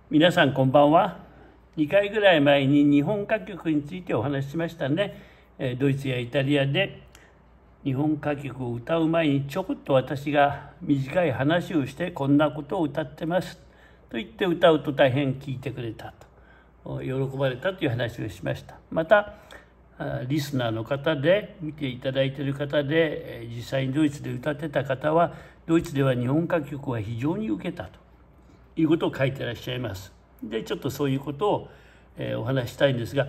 皆さんこんばんは。2回ぐらい前に日本歌曲についてお話ししましたね。ドイツやイタリアで日本歌曲を歌う前にちょこっと私が短い話をしてこんなことを歌ってますと言って歌うと大変聞いてくれたと喜ばれたという話をしました。またリスナーの方で見ていただいている方で実際にドイツで歌ってた方はドイツでは日本歌曲は非常に受けたということを書いてらっしゃいます。でちょっとそういうことを、お話したいんですが、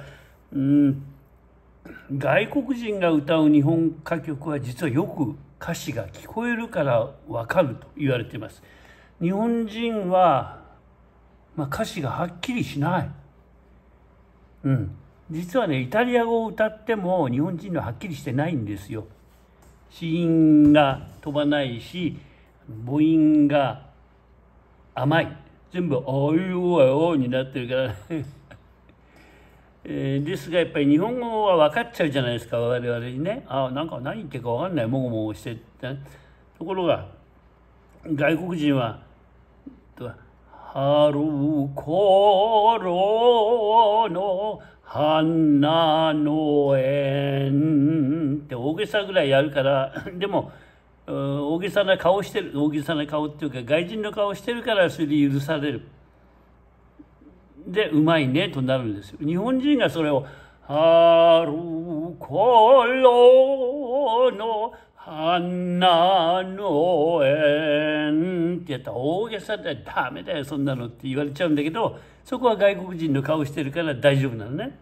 外国人が歌う日本歌曲は実はよく歌詞が聞こえるから分かると言われています。日本人は、歌詞がはっきりしない。実はね、イタリア語を歌っても日本人ははっきりしてないんですよ。子音が飛ばないし母音が甘い、全部「おいおいおい」になってるからですがやっぱり日本語は分かっちゃうじゃないですか、我々にね。なんか何言ってるか分かんない、もごもごしてって、ね、ところが外国人は「春頃の花の縁」って大げさぐらいやるからでも大げさな顔してる、大げさな顔っていうか外人の顔してるからそれで許される。でうまいねとなるんですよ。日本人がそれを「春頃の花の縁」ってやったら大げさで「ダメだよそんなの」って言われちゃうんだけど、そこは外国人の顔してるから大丈夫なのね。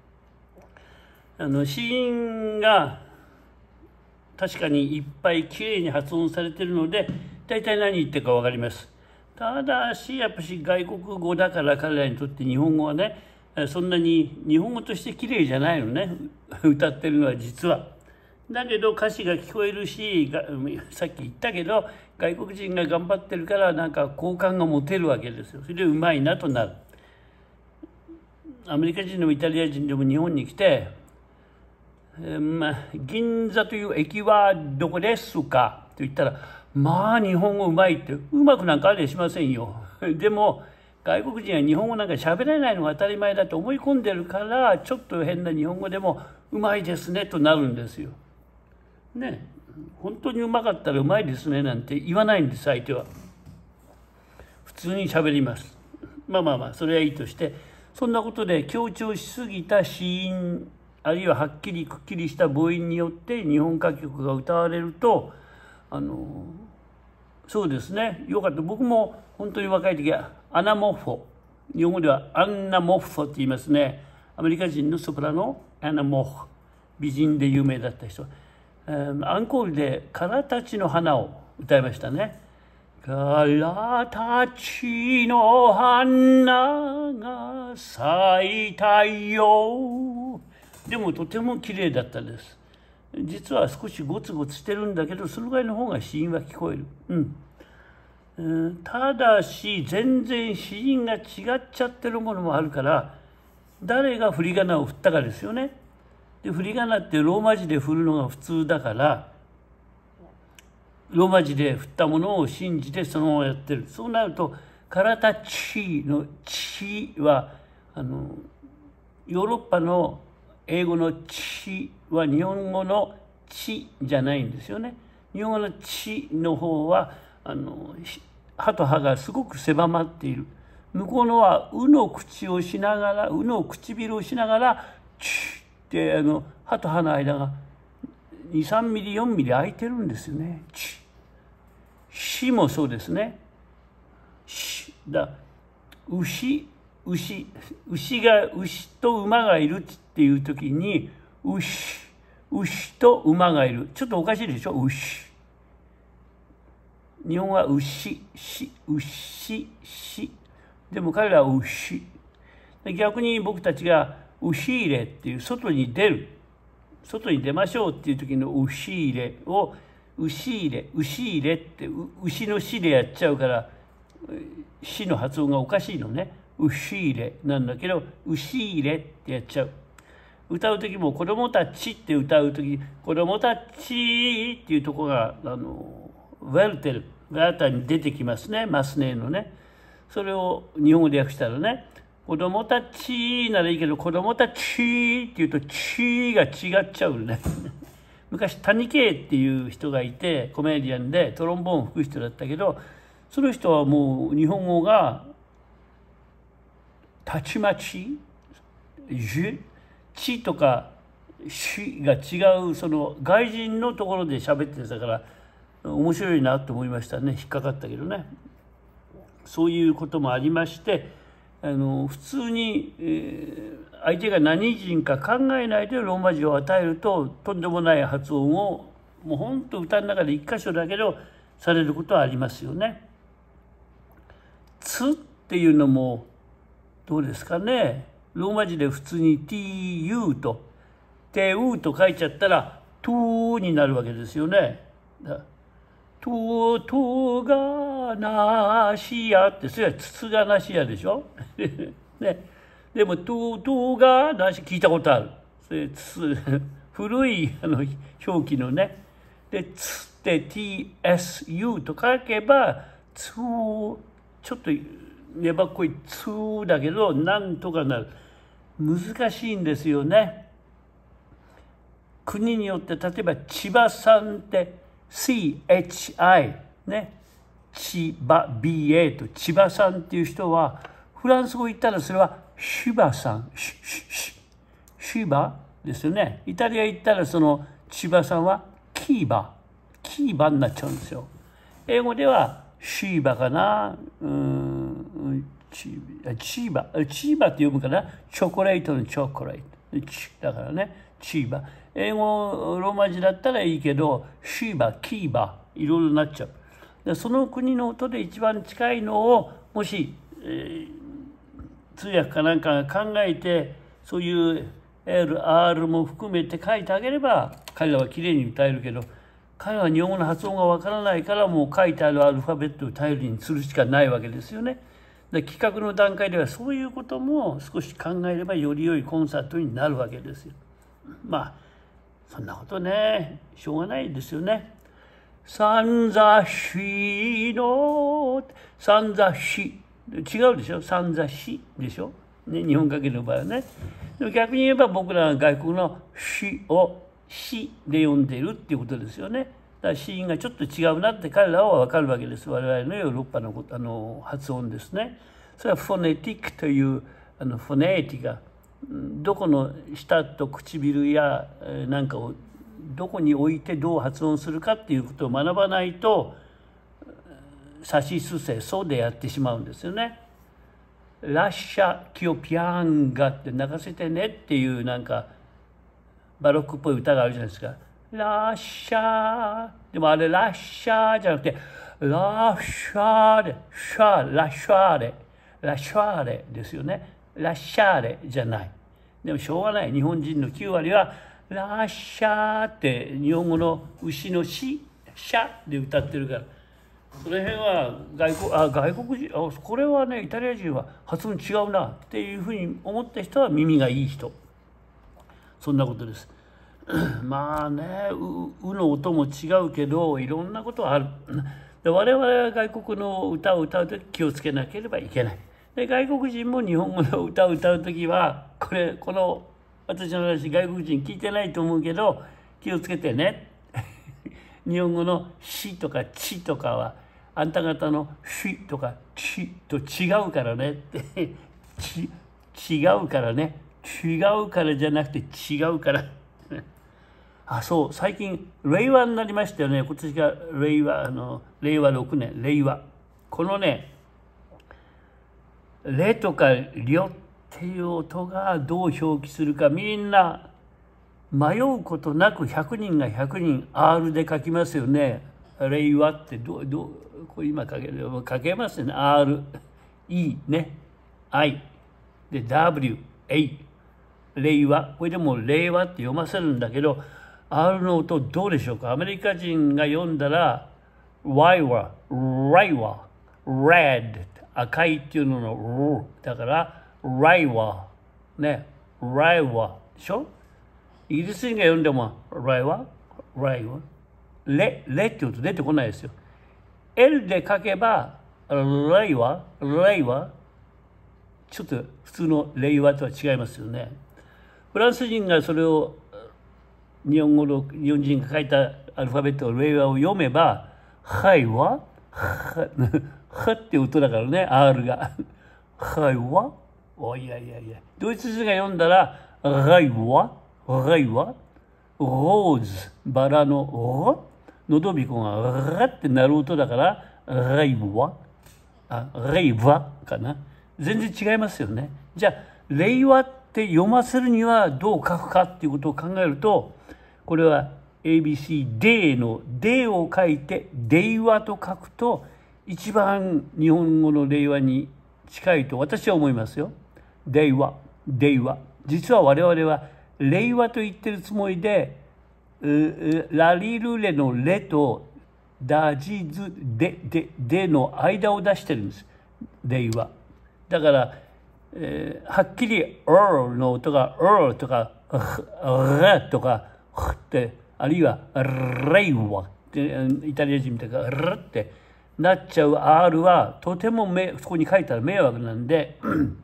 子音が確かにいっぱいきれいに発音されているので大体何言ってるか分かります。ただしやっぱし外国語だから彼らにとって日本語はねそんなに日本語としてきれいじゃないのね歌ってるのは実は。だけど歌詞が聞こえるしさっき言ったけど外国人が頑張ってるからなんか好感が持てるわけですよ。それでうまいなとなる。アメリカ人でもイタリア人でも日本に来て銀座という駅はどこですかと言ったら日本語うまいってうまくなんかありゃしませんよ。でも外国人は日本語なんか喋れないのが当たり前だと思い込んでるからちょっと変な日本語でもうまいですねとなるんですよ。ね、本当にうまかったらうまいですねなんて言わないんです。相手は普通に喋ります。それはいいとして、そんなことで強調しすぎた子音あるいははっきりくっきりした母音によって日本歌曲が歌われるとそうですね、よかった。僕も本当に若い時はアナモフォ、日本語ではアンナモフォって言いますね。アメリカ人のソプラノアナモフ、美人で有名だった人、アンコールで「からたちの花」を歌いましたね。からたちの花が咲いたよ。でもとても綺麗だったです。実は少しゴツゴツしてるんだけどそのぐらいの方が子音は聞こえる。ただし全然子音が違っちゃってるものもあるから誰が振り仮名を振ったかですよね。で振り仮名ってローマ字で振るのが普通だからローマ字で振ったものを信じてそのままやってる。そうなると「からたち」の「ち」はヨーロッパの英語の「ち」は日本語の「ち」じゃないんですよね。日本語の「ち」の方は歯と歯がすごく狭まっている。向こうのは「う」の口をしながら「う」の唇をしながら「ち」って歯と歯の間が23ミリ4ミリ空いてるんですよね。ち。しもそうですね。しだ牛が牛と馬がいるっていう時に牛と馬がいる。ちょっとおかしいでしょ。牛。日本は牛でも彼らは牛。逆に僕たちが牛入れっていう外に出ましょうっていう時の牛入れを牛入れって牛の死でやっちゃうから死の発音がおかしいのね。牛入れなんだけど牛入れってやっちゃう。歌う時も子供たちって歌う時子供たちっていうところがウェルテルがあたりに出てきますね。マスネのね。 それを日本語で訳したらね、子供たちならいいけど、子供たちって言うと、ちが違っちゃうね。昔、谷圭っていう人がいて、コメディアンでトロンボーンを吹く人だったけど、その人はもう日本語が、たちまち、ちとかしが違う、その外人のところで喋ってたから、面白いなと思いましたね。引っかかったけどね。そういうこともありまして、普通に、相手が何人か考えないでローマ字を与えると、とんでもない発音をもうほんと歌の中で一箇所だけどされることはありますよね。つっていうのもどうですかね。ローマ字で普通に tu とてうと書いちゃったらとになるわけですよね。とがなしやって、それはつがなしやでしょ。ね、でもとがなし聞いたことある。それ古い表記のね。でつって tsu と書けばつ、ちょっと粘っこいつだけどなんとかなる。難しいんですよね。国によって例えば千葉さんって CHI ね、千葉 BA と千葉さんっていう人はフランス語言ったらそれはシバさん、シバですよね。イタリア行ったらその千葉さんはキーバになっちゃうんですよ。英語ではシーバかな、チーバって読むかな。チョコレートのチョコレートだからね、チーバ。英語ローマ字だったらいいけどシーバ、キーバいろいろなっちゃう。でその国の音で一番近いのをもし、通訳かなんかが考えてそういう LR も含めて書いてあげれば彼らはきれいに歌えるけど、彼らは日本語の発音がわからないからもう書いてあるアルファベットを頼りにするしかないわけですよね。で企画の段階ではそういうことも少し考えればより良いコンサートになるわけですよ。まあそんなことねしょうがないですよね。さんざしのさんざし違うでしょ。さんざしでしょ、ね、日本かけの場合はね。でも逆に言えば僕らが外国のしをしで読んでいるっていうことですよね。だから子音がちょっと違うなって彼らは分かるわけです。我々のヨーロッパの発音ですね。それはフォネティックというフォネーティがどこの舌と唇やなんかをどこに置いてどう発音するかっていうことを学ばないとさしすせそうでやってしまうんですよね。ラッシャキヨピアンガって泣かせてねっていうなんかバロックっぽい歌があるじゃないですか。ラッシャーでもあれラッシャーじゃなくてラッシャーでシャーラッシャーレラッシャーレですよね。ラッシャーレじゃない。でもしょうがない。日本人の9割はラッシャーって日本語の牛のシャで歌ってるから、その辺は外国人これはねイタリア人は発音違うなっていうふうに思った人は耳がいい人、そんなことです。まあねうの音も違うけどいろんなことはある。で我々は外国の歌を歌うとき気をつけなければいけない。で外国人も日本語の歌を歌うときはこの私の話外国人聞いてないと思うけど気をつけてね。日本語のしとかちとかはあんた方のしとかちと違うからねって違うからね、違うからじゃなくて違うからそう最近令和になりましたよね。今年が令和6年令和。このねレとかリョっていう音がどう表記するかみんな迷うことなく100人が100人 R で書きますよね。令和ってこれ今書けますよね。R E ね I で W A 令和、これでも令和って読ませるんだけど R の音どうでしょうか。アメリカ人が読んだら Y は Ray は Red 赤いっていうののだからライワね、ライワでしょ。イギリス人が読んでもライワレって言うと出てこないですよ。L で書けば令和、ちょっと普通の令和とは違いますよね。フランス人がそれを日本人が書いたアルファベット令和を読めば、はいはって音だからね、R が。はいは、いや、ドイツ人が読んだら、はいは、ローズ、バラののどびこがガってなる音だから、レイワかな。全然違いますよね。じゃあ、令和って読ませるにはどう書くかっていうことを考えると、これは ABC デーのデーを書いて令和と書くと一番日本語の令和に近いと私は思いますよ。令和。実は我々は令和と言ってるつもりで、ラリルレのレとダジズでの間を出してるんです。令和。だから、はっきりの音がとかとかって、あるいはレイワってイタリア人みたいなってなっちゃう R はとてもそこに書いたら迷惑なんで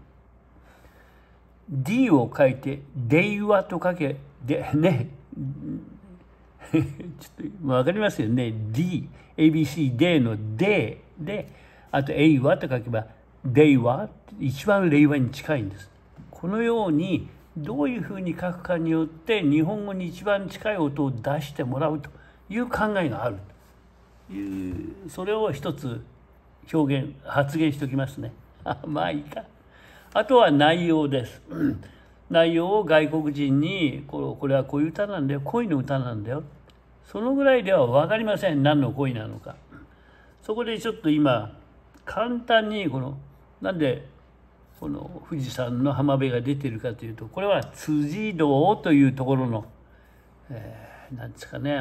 D を書いて令和と書けでねちょっと分かりますよね。 ABC の D であと A はと書けば令和一番令和に近いんです。このようにどういうふうに書くかによって日本語に一番近い音を出してもらうという考えがあるという、それを一つ発言しておきますね。まあいいか。あとは内容です。内容を外国人にこれはこういう歌なんだよ、恋の歌なんだよ、そのぐらいでは分かりません、何の恋なのか。そこでちょっと今簡単になんでこの富士山の浜辺が出てるかというと、これは辻堂というところの、なんですかね、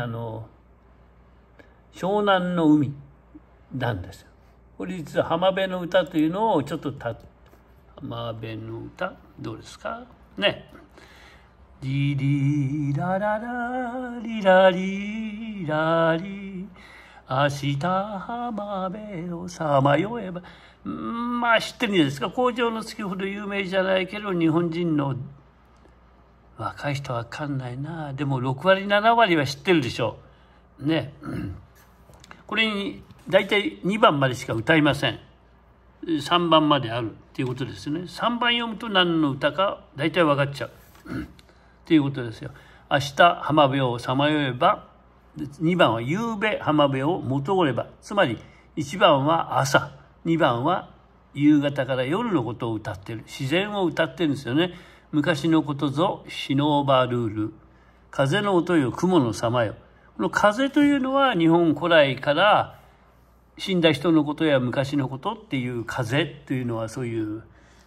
湘南の海なんですよ。これ実は浜辺の歌というのをちょっと浜辺の歌どうですかね。リリラララリラリラリ明日浜辺をさまよえば、まあ知ってるんですか。工場の月ほど有名じゃないけど日本人の若い人は分かんないな。でも6割7割は知ってるでしょうね。これに大体2番までしか歌いません。3番まであるっていうことですよね。3番読むと何の歌か大体分かっちゃうっていうことですよ。明日浜辺をさまよえば、2番は夕べ浜辺をもとごれば、つまり1番は朝、2番は夕方から夜のことを歌ってる、自然を歌ってるんですよね。昔のことぞシノーバルール、風の音よ雲の様よ。この風というのは日本古来から死んだ人のことや昔のことっていう風というのはそういう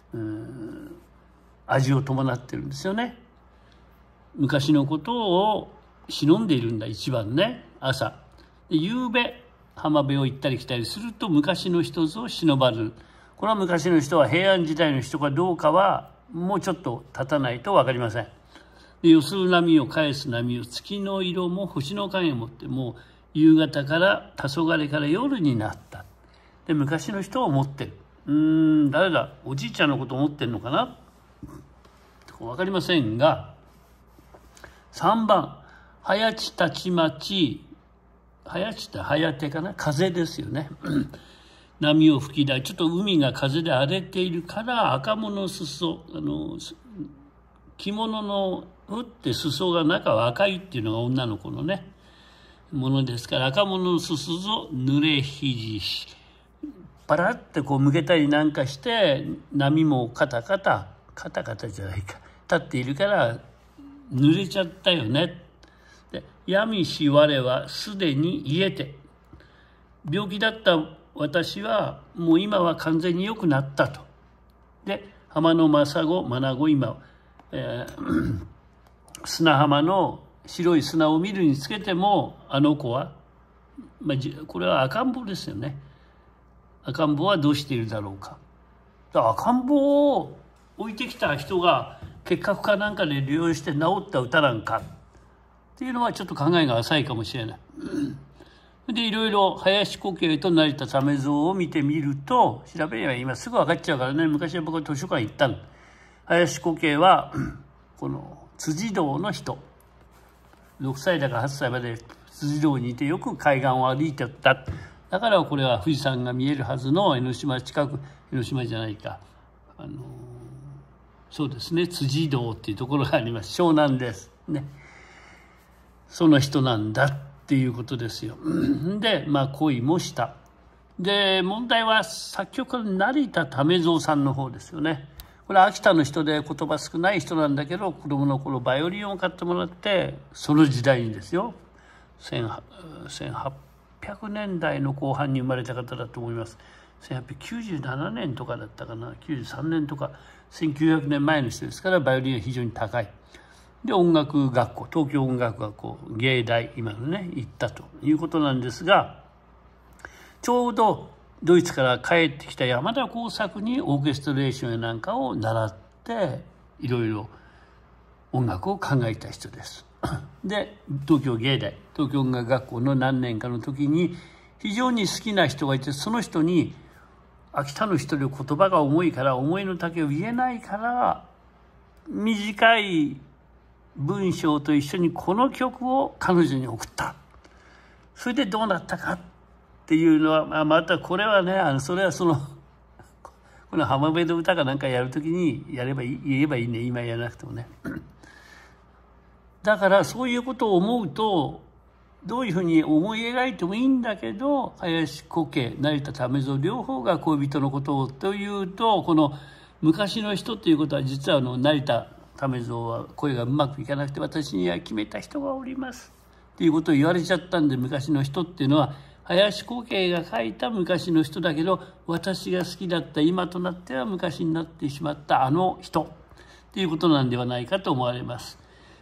味を伴ってるんですよね。昔のことを忍んでいるんだ一番ね。朝で夕べ浜辺を行ったり来たりすると昔の人ぞ忍ばる。これは昔の人は平安時代の人かどうかはもうちょっと経たないと分かりません。でよする波を返す波を月の色も星の影もって、もう夕方から黄昏から夜になった。で昔の人は思ってる。誰だ、おじいちゃんのこと思ってるのかな、分かりませんが、3番早地たちまち、早地って早手かな、風ですよね波を吹き出し、ちょっと海が風で荒れているから赤物裾、着物の打って裾が中は赤いっていうのが女の子のねものですから、赤物の裾ぞ濡れ肘し、パラってこう向けたりなんかして波もカタカタじゃないか立っているから濡れちゃったよね。で闇し我はすでに癒えて、病気だった私はもう今は完全に良くなったと。で浜の真子今、砂浜の白い砂を見るにつけてもあの子は、これは赤ん坊ですよね。赤ん坊はどうしているだろうか。赤ん坊を置いてきた人が結核かなんかで利用して治った歌なんかっていうのはちょっと考えが浅いかもしれない。 でいろいろ林古径と成田為蔵を見てみると、調べれば今すぐ分かっちゃうからね。昔は僕は図書館行ったの。林古径はこの辻堂の人、6歳だか8歳まで辻堂にいてよく海岸を歩いてた。だからこれは富士山が見えるはずの江ノ島近く、江ノ島じゃないか、そうですね、辻堂っていうところがあります。湘南ですね。その人なんだっていうことですよ。で恋もした。で問題は作曲家の成田為蔵さんの方ですよね。これは秋田の人で言葉少ない人なんだけど、子供の頃バイオリンを買ってもらって、その時代にですよ、1800年代の後半に生まれた方だと思います。1897年とかだったかな、93年とか1900年前の人ですから、バイオリンは非常に高い。で音楽学校、東京音楽学校、芸大、今のね、行ったということなんですが、ちょうどドイツから帰ってきた山田耕作にオーケストレーションやなんかを習って、いろいろ音楽を考えた人です。で東京芸大、東京音楽学校の何年かの時に非常に好きな人がいて、その人に秋田の人で言葉が重いから思いの丈を言えないから、短い文章と一緒にこの曲を彼女に送った。それでどうなったかっていうのは、またこれはね、それはこの浜辺の歌かなんかやるときに言えばいいね、今やらなくてもね。だからそういうことを思うと、どういうふうに思い描いてもいいんだけど、林古径、成田為蔵両方が恋人のことをというと、この昔の人ということは、実は成田為蔵は声がうまくいかなくて、私には決めた人がおりますっていうことを言われちゃったんで、昔の人っていうのは林古径が書いた昔の人だけど、私が好きだった今となっては昔になってしまったあの人っていうことなんではないかと思われます。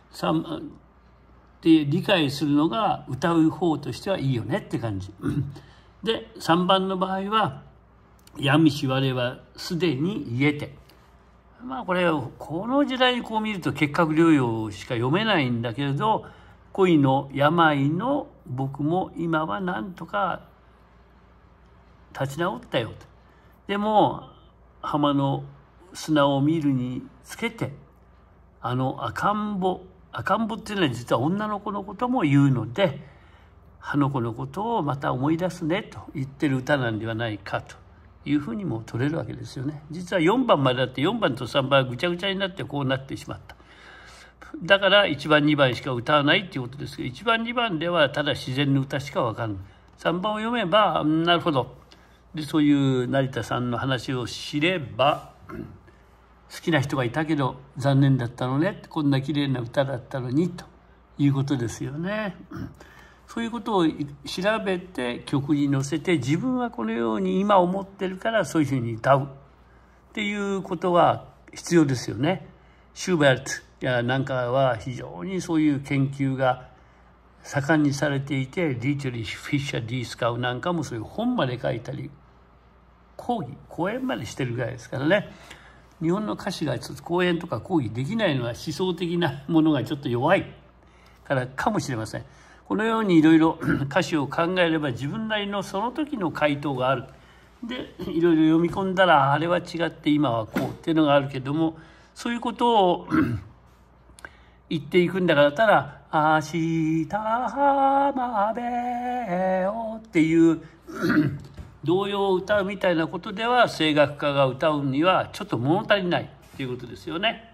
で理解するのが歌う方としてはいいよねって感じで、3番の場合は「病みし我はすでに癒えて」。これこの時代にこう見ると結核療養しか読めないんだけれど、恋の病の僕も今はなんとか立ち直ったよと。でも浜の砂を見るにつけて、赤ん坊っていうのは実は女の子のことも言うので、あの子のことをまた思い出すねと言ってる歌なんではないかというふうにも取れるわけですよね。実は4番まであって、4番と3番はぐちゃぐちゃになってこうなってしまった。だから1番2番しか歌わないっていうことですけど、1番2番ではただ自然の歌しか分かんない。3番を読めばなるほど。でそういう成田さんの話を知れば、好きな人がいたけど残念だったのね、こんな綺麗な歌だったのにということですよね。そういうことを調べて曲に乗せて、自分はこのように今思ってるからそういうふうに歌うっていうことは必要ですよね。シューベルトやなんかは非常にそういう研究が盛んにされていて、ディートリッシュ・フィッシャー・ディースカウなんかもそういう本まで書いたり、講演までしてるぐらいですからね。日本の歌詞が講演とか講義できないのは思想的なものがちょっと弱いからかもしれません。このようにいろいろ歌詞を考えれば自分なりのその時の回答がある。でいろいろ読み込んだら、あれは違って今はこうっていうのがあるけども、そういうことを言っていくんだからたら、明日浜辺をっていう童謡を歌うみたいなことでは、声楽家が歌うにはちょっと物足りないっていうことですよね。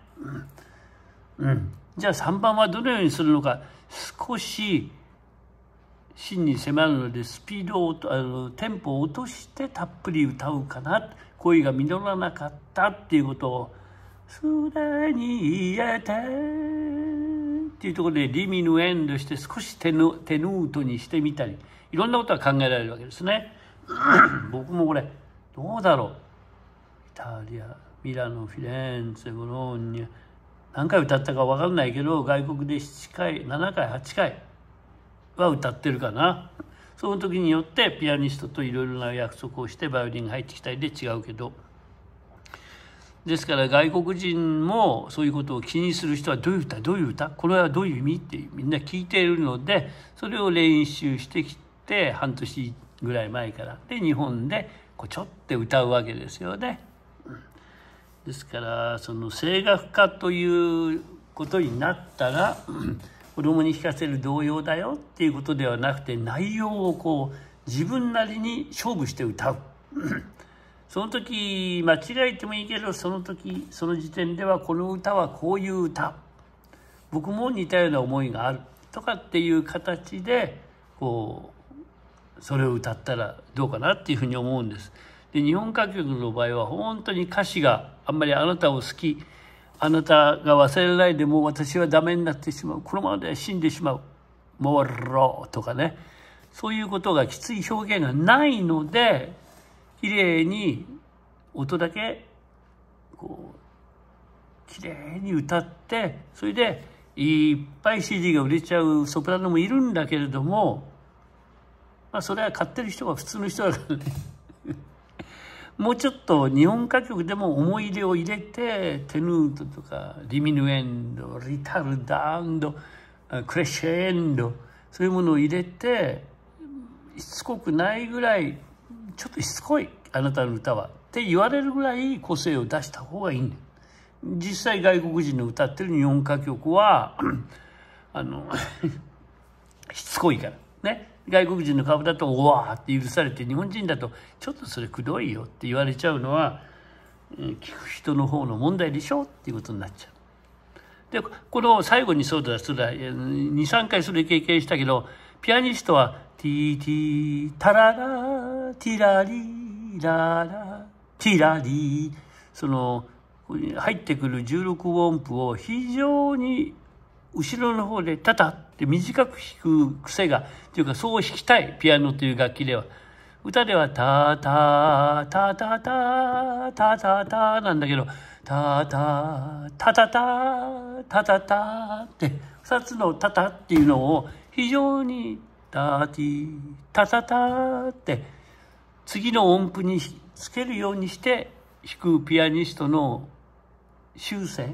じゃあ3番はどのようにするのか。少し真に迫るのでスピードをテンポを落としてたっぷり歌うかな。恋が実らなかったっていうことをすでに言えてっていうところでリミヌエンドして少しテヌートにしてみたり、いろんなことが考えられるわけですね。僕もこれどうだろう、イタリア、ミラノ、フィレンツェ、ボローニャ、何回歌ったか分かんないけど、外国で7回7回8回は歌ってるかな。その時によってピアニストといろいろな約束をしてバイオリンが入ってきたりで違うけど、ですから外国人もそういうことを気にする人は、どういう歌これはどういう意味ってみんな聞いているので、それを練習してって半年ぐらい前からで日本でちょって歌うわけですよね。ですからその声楽家ということになったら子供に聴かせる童謡だよっていうことではなくて、内容を自分なりに勝負して歌うその時間違えてもいいけど、その時その時点ではこの歌はこういう歌、僕も似たような思いがあるとかっていう形でそれを歌ったらどうかなっていうふうに思うんです。で日本歌曲の場合は本当に歌詞があんまりあなたを好き、あなたが忘れないでもう私はダメになってしまう、このままでは死んでしまう、もろとかね、そういうことがきつい表現がないので、きれいに音だけきれいに歌って、それでいっぱい CD が売れちゃうソプラノもいるんだけれども、それは買ってる人が普通の人だからねもうちょっと日本歌曲でも思い入れを入れて、テヌートとかディミヌエンド、リタルダンド、クレッシェンド、そういうものを入れて、しつこくないぐらいちょっとしつこいあなたの歌はって言われるぐらい個性を出した方がいいんだよ。実際外国人の歌ってる日本歌曲はしつこいからね。外国人の株だと「おわ」って許されて、日本人だと「ちょっとそれくどいよ」って言われちゃうのは、聞く人の方の問題でしょっていうことになっちゃう。でこの最後にそうだ23回それ経験したけど、ピアニストは「ティーティータララティラリララティラリ」その入ってくる16音符を非常に後ろの方でタタって短く弾く癖がというか、そう弾きたいピアノという楽器では。歌ではタタタタタタタタなんだけど、タタタタタタタタって2つのタタっていうのを非常にタティタタタって次の音符につけるようにして弾くピアニストの修正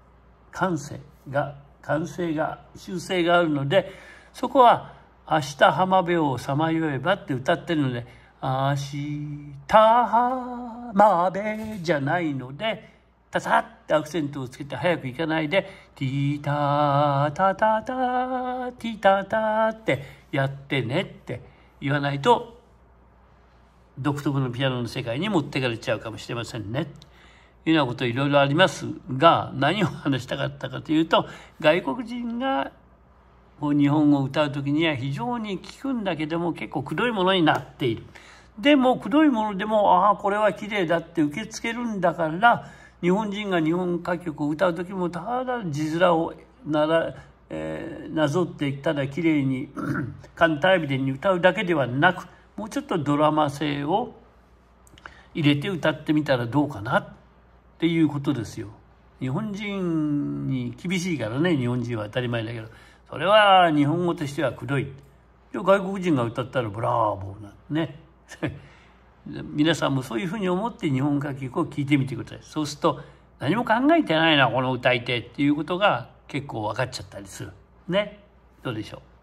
があるので、そこは明日浜辺をさまよえばって歌ってるので、明日浜辺じゃないので、タタってアクセントをつけて早くいかないで、ティータタタタティタタってやってねって言わないと、独特のピアノの世界に持ってかれちゃうかもしれませんね。いうようなこといろいろありますが、何を話したかったかというと、外国人が日本語を歌う時には非常に聞くんだけども結構くどいものになっている。でもくどいものでもこれは綺麗だって受け付けるんだから、日本人が日本歌曲を歌う時もただ字面をなぞってただ綺麗にカンタービレに歌うだけではなく、もうちょっとドラマ性を入れて歌ってみたらどうかなっていうことですよ。日本人に厳しいからね、日本人は当たり前だけど、それは日本語としてはくどい。外国人が歌ったらブラーボーなんね皆さんもそういうふうに思って日本歌曲を聴いてみてください。そうすると何も考えてないなこの歌い手っていうことが結構分かっちゃったりするね。どうでしょう。